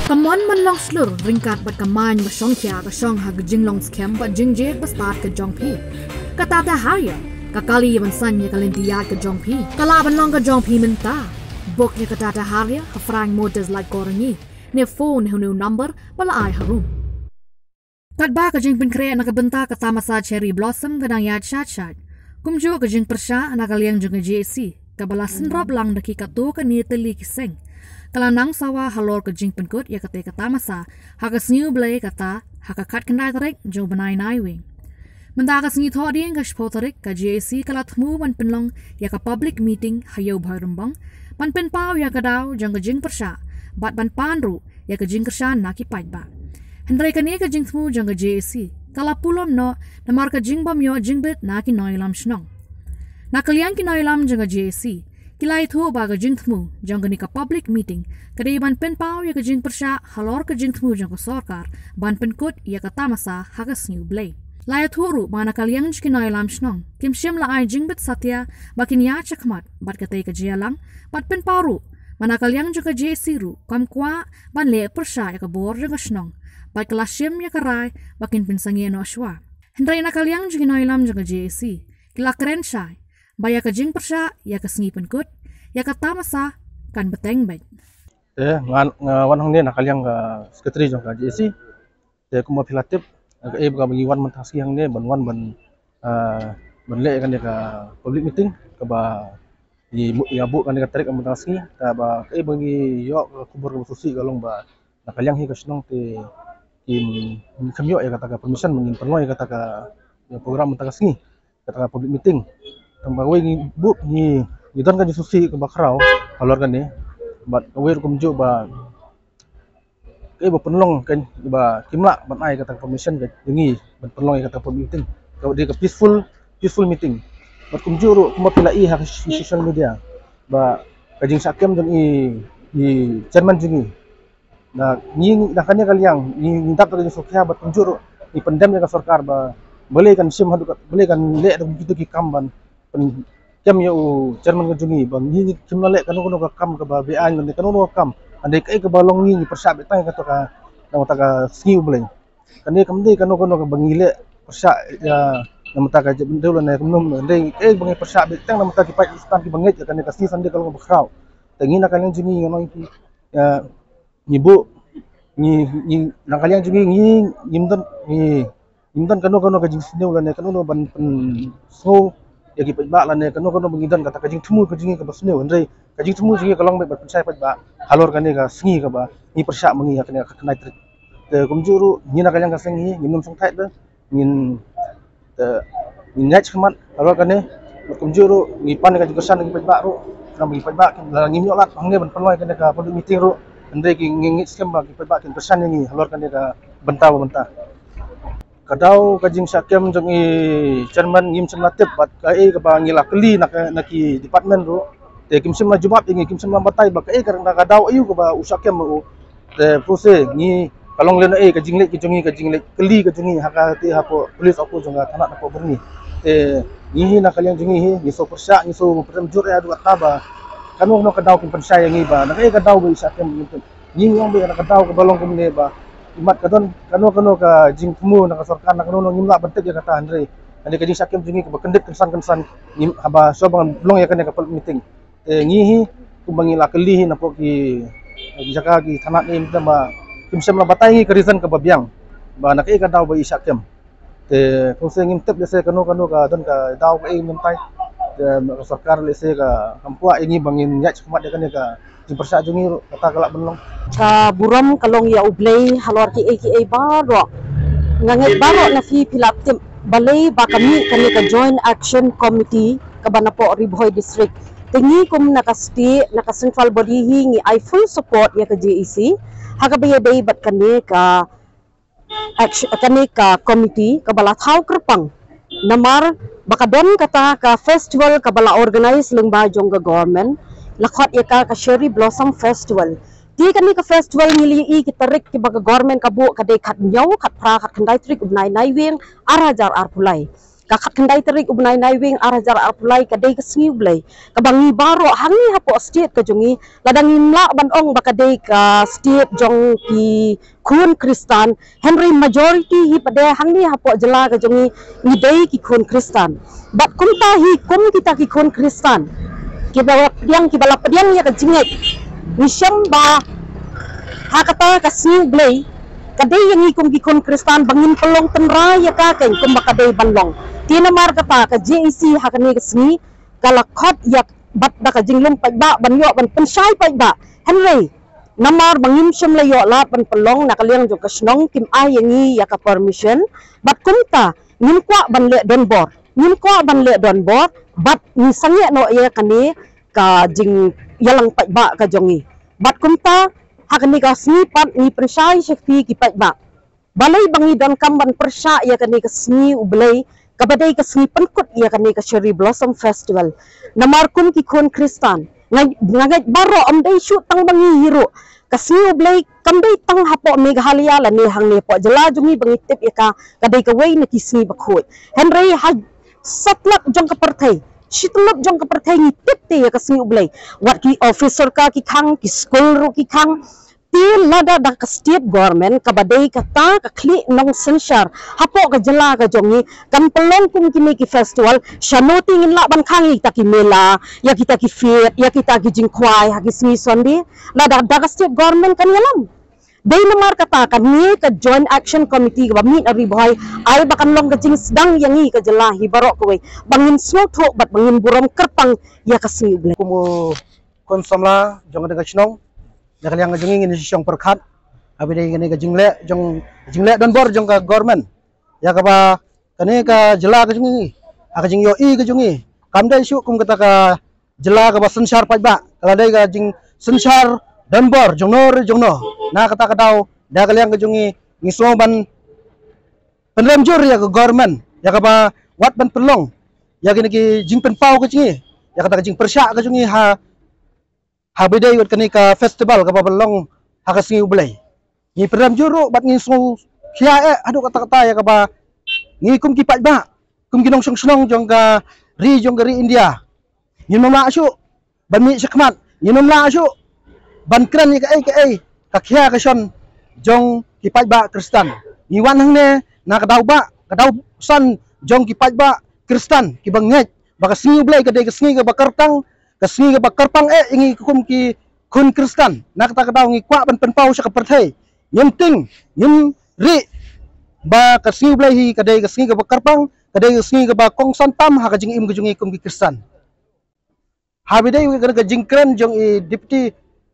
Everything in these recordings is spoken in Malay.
Kamuan man long slur ringkat bat kamany masong kya ka shong ha gajing long skem bat jingje bastat ka jong pi. Katata harya kakali man sanya kalintiya ka jong pi. Kalaban long ka jong pi menta. Bok niya katata harya ha frang motors like korangi. Ne phone hunu number bala ay harum. Kadba ka jing pinkre nakabenta katama sa cherry blossom kadang yad shat. Kumjo ka jing persya nakaliang jong JC. Kabala senrop lang nakikatu ka nitali kiseng. Kalanang sawa halor ke jing penkut ya kate kata masa haka sniu blay kata haka kat kendai tarik jo benai nai wing. Mendaga sni thodieng ka shpo tarik ka JC kala thmu ban penlong ya ka public meeting hayo bharumbang ban pen pau ya ka daw jang ka jing persha bat ban panru ya ka jing kershan na ki pait ba. Hendrai ka ne ka jing thmu jang ka JC kala pulom no namar ka jing bam yo jing bit na ki noilam shnong. Na kaliang ki noilam jang ka JC Kilai thu baga jing thmu jang ni ka public meeting kadai ban pen pau ya ka jing persha halor ka jing thmu jang ka sarkar ban pen kut ya ka tamasa haga sniu blay lai thuru bana kaliang jki noi lam shnong kim shim la ai jing bit satya bakin ya chakmat bat ka tai ka jialang bat pen paru bana kaliang jka je siru kam kwa ban le persha ya ka bor jang ka shnong bat kala shim ya ka rai bakin pen sangi no shwa hendrai na kaliang jki noi lam jang ka JC kila keren shai Baya ka jing persya ya ka sengi penkut ya ka tamasa kan beteng baik. Wan hong ne nakaliang ka sekretari jong ka JC. Kuma pilatip ka ba mengiwan mentasi hang ne banwan ban le kan ka public meeting ka ba ya bu kan ka tarik mentasi ka ba bangi yo kubur ka susi galong ba nakaliang hi ka snong te kim kamyo ya kata ka permission mengin perno ya kata ka program mentasi kata ka public meeting. Tambah ni bu ni dan kan disusi ke bakrau halor kan ni bat we kumju ba ba penlong kan ba kimla ban ai kata permission ke dengi ban penlong kata meeting kau dia ke peaceful meeting bat kumju ru kuma pilai hak social media ba kajing sakem dan i chairman jingi na ni nakanya kaliang ni ndap ka sokya bat kumju ru ni pendam ka sarkar ba boleh kan sim hadu boleh kan le begitu ki kamban kem yo Jerman kejungi bang ni kimla le kanu ka kam ka ba bian ni kanu kam ande kai ka balong ni persya betang ka to ka namata ka skiu bleng kane kamde kanu ka bangile persya ya namata ka jebendul na kumnum ande kai bangi persya betang namata ki pai istan ki banget kane ka si sande kalau bakrau tengi na kalian jungi ngono ki nyibu ni na kalian jungi ni nimdan kanu ka jing sineu la ne kanu ban so ya ki ba la ne kanu bengidan kata kajing thmu kajing ka basne ndai kajing thmu jingi kalong be pensai ba halor kane ka singi ka ba ni persya mengi kane ka kenai trik te kumjuru ni na kalyang ka singi minum song thai de min min nyach khamat halor kane kumjuru ni pan ka jingsan ki ba ro nam ki ba ki ngi nyolat hangne ban peloi kane ka public meeting ro ndai ki ngi skem ba ki ba ki persan ngi halor kane ka benta kadau kajing sakem jong i chairman ngim semlatip bat kai ka ba ngila keli naki department ro te kim semla jumap ingi kim semla batai ba kai karang kadau ayu ka ba usakem ro te prose ni kalong len kajing lek keli kajungi haka ti hapo police aku jonga tanak napo berni te ni na kalian jungi hi ni so persya ni so perjur ya dua taba kanu no kadau kim persya ngi ba na kai kadau ba isakem ni ngong be na kadau ka balong kumne ba imat kadon kanu ka jing temu na sarkar na kanu ngimla bentek ya kata andre ande kajing sakem jungi ke kendit kensan ngim haba so bang blong ya kan ka meeting ngihi ku bangila kelihi na po ki jaka ki thanak ni ba kim sem la batai ngi kerizan ke babiang ba na kai ka daw ba isakem te kuse ngim tep lese kanu ka don ka daw ka mintai sarkar lese ka kampua ingi bangin nyach khamat ya kan ka persya jungi kata kalak benlong ka buram kalong ya ublay halor ki baro nganget baro na fi pilatip balay ba kami ka joint action committee ka banapo Ribhoy district tingi kum nakasti naka central body hingi I full support ya ka JEC hagabay day bat kani ka action kani ka committee ka balathaw kerpang namar baka don kata ka festival ka bala organize ling bajong ga government lakot ya ka cherry blossom festival di kani ka festival ngili kitarik ki baga government kabu kadai kat nyaw kat pra kat kandai trik ubnai naiwing arajar arpulai kakak kendai terik ubnai naiwing arah jarak arpulai kadai ke sengi ublai kabangi baro hangi hapo state ke jongi ladang imla bandong bakadai ka state jong ki kun Kristan Henry majority hi pada hangi hapo jela ke jongi ngidai ki kun Kristan bat kumta hi kum kita ki kun Kristan kibala pediang ya ke jingai nisyam ba hakata ka sengi ublai kadai yang ikum ki kun Kristan bangin pelong tenra ya ka ken kum bakadai banlong Tina mar kata ka JEC hakani kesni kala khot yak bat da ka jinglum paiba banyo ban pensai paiba Henry namar bangim syam layo la pan pelong nakaliang jo kasnong kim ai yangi yaka permission bat kumta nim kwa ban le don bor nim kwa ban le don bor bat ni sange no ya kani ka jing yalang paiba ka jongi bat kumta hakani ka sni pat ni pensai syekti ki paiba balai bangi don kam ban persya ya kani kesni ublai kabadai ka sengi penkut ia kani ka Cherry Blossom Festival namar kum ki kun Kristan ngagai baro amdai shoot tang bangi hiro ka sengi ublai kamdai tang hapo Meghalaya la ne hang ne po jela jungi bangi tip ya kadai ka wei na ki sengi bakhoi Henry ha satlap jong ka partai shitlap jong ka partai ni tip te ya ka sengi ublai wat ki officer ka ki khang ki school ro ki khang til lada da ka state government kabadai kata ka kli nong sensar hapo ka jela ka jongi kan pelong kum kini ki festival shanoti ngin la ban khangi ta ki mela ya kita ki fit ya kita ki jingkwai ha ki smi sonde lada da ka state government kan yalam dai namar kata kan ni ka joint action committee ka bamit ari boy ai bakan long ka jing sedang yangi ka jela hi barok ko bangin snotho bat bangin buram kerpang ya ka smi uble kumu kon samla jong da chnong nakal yang jong ingin siang perkat abis ini ka jingle dan bor jong ka government ya ka ba kani ka jela ka jungi aka jing yo i ka jungi kamdai syu kum kata ka jela ka ba sensar pajba kala dai ka jing sensar dan bor jong no na kata ka daw da ka yang ka jungi ngisong ban penremjur ya ka government ya ka ba wat ban pelong ya kini ki jing penpau ka jungi ya kata ka jing persya ka jungi ha habidai wat kani ka festival ka balong hakasingi ublay ni peram juro bat ngi so khia adu kata-kata ya ka ba ngi kum ki pajba kum ki nong song jong ka ri India ni nom la asyu ban mi sekmat ni nom la asyu ban kran ni ka ka khia ka son jong ki pajba Kristan ni wan hang ne na ka daw san jong ki pajba Kristan ki banget ba ka singi ublay ka dai ka singi ka bakartang kasni ka karpang ingi kum ki kun Kristan nak ta kadaw ngi kwa ban penpau sa kapartay yemting yem ri ba kasni blai hi kadai kasni ka karpang kadai kasni ka ba kong santam ha ka jing im ka jungi kum ki Kristan habidai ka jing kren jong i deputy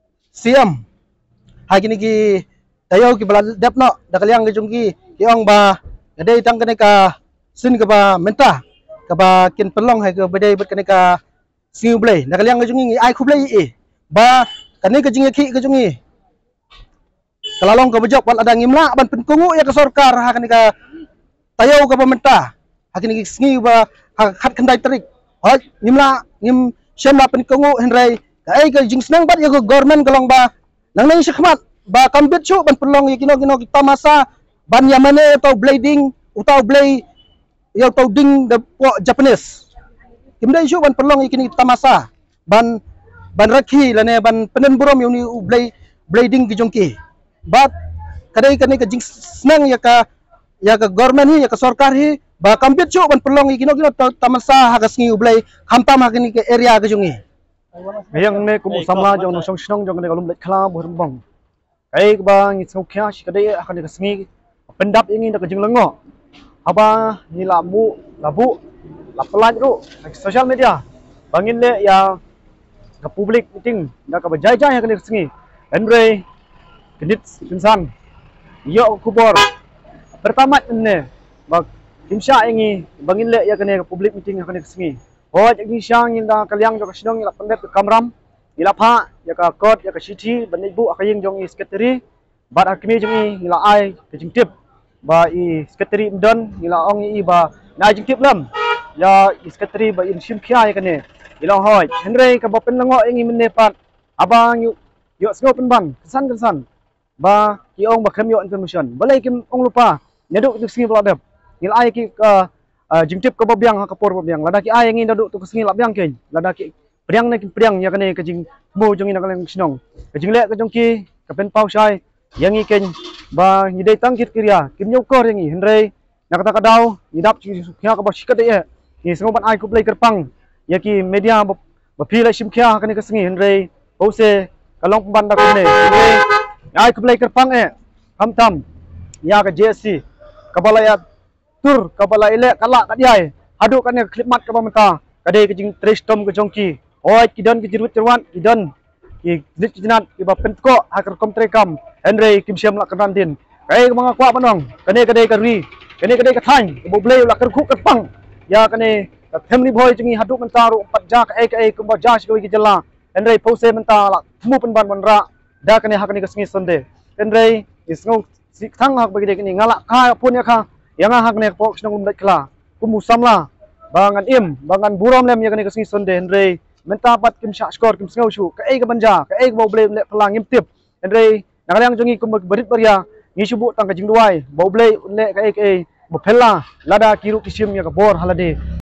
CM ha gini ki tayo ki bala depno dakalyang ka jungi kiong ba kadai tang kani ka sin ka ba menta ka ba kin pelong ha ka badai bat kani ka singi blay nakaliang ka jungi ai khublay ba kani ka jingi ki ka jungi kalalong ka bajok wal ada ngimla ban penkungu ya ka sarkar ha kani ka tayaw ka pamenta ha kini singi ba khat khandai tarik ha ngimla ngim syamla penkungu henry ka ai ka jing senang bat ya ka government kalong ba nang nang sikmat ba kambit chu ban pelong ya kino kita masa ban yamane atau blading atau blay ya atau ding the Japanese kimdai syu ban pelong ikini tamasa ban rakhi lane ban penen burom yuni blading gijongki bat kadai kani ka jing snang ya ka government hi ya ka sarkar hi ba kambit syu ban pelong ikino tamasa ha ka sngi ublai khamtam ha kini ke area gijungi yang ne kum samla jong no song snong jong ne kalum let khala borum bang kai ba ngi sokya shi kadai ha ka sngi pendap ingin ka jing lengo aba ni labu lapelan ru social media bangin le ya ke public meeting da ka bajai-jai ka sengi Andre kedit insan yo kubor pertama ne bag timsya ingi bangin le ya ke public meeting ka sengi ho jadi siang inda kalyang jo ka sidong ila pendep kamram ila pha ya ka court ya ka city banai bu akayeng jong secretary bat akmi jong ila ai ke jingtip ba i secretary mdon ila ong i ba na jingtip lam ya secretary ba in sim khia ya kane ilong hoi henry ka ba pen lango ingi menepat abang yo sgo pen ban kesan ba ki ong ba kem yo information balai kim ong lupa nyaduk tu singi bladep ngil ai ki jingtip ke babiang kapor babiang lada ki ay ngin dadu tu kesengi labiang ken lada ki priang ne priang ya kane kajing mo jong ina kaleng sinong kajing le kajong ki kapen pau sai yang i ken ba ni dei tang kit kiria kim nyok kor yang i henrei nak kata kadau ni dap chi kya ka ba shikat ye ni sengoban ai ku play kerpang ya ki media ba phila sim kya kane kesengi henrei pause kalong pembanda kene henrei ai ku play kerpang ham tam ya ka JSC kabalaya tur kabala ile kala kadiai hadu kan klip mat ka pamenta kade kajing tristom ke jongki oi kidan ke jirut cerwan kidan ki dit jinat ki ba pentko hakar kom trekam henrei kim siam la kanandin kai mga kwa panong kade karwi kade ka thain bo blei la kar khuk pang ya kane family boy jingi hadu menta ru pat ja ka ai kum ba ja shi ki jala henrei pose menta la mu pen ban ra da kane hakane ka singi sonde henrei isngau sik thang hak bagi de kini ngala kha pun ya kha yang hak nek pok snong umdat kla kumusam la bangan im bangan buram lem ya kane kesingi sonde henrei menta pat kim sha skor kim sngo shu ka ei ka banja ka ei bo ble le pelang im tip henrei nagalang jongi kum berit baria ni shubu tang ka jing duai bo ble le ka ei bo phela lada kiru kisim ya ka bor halade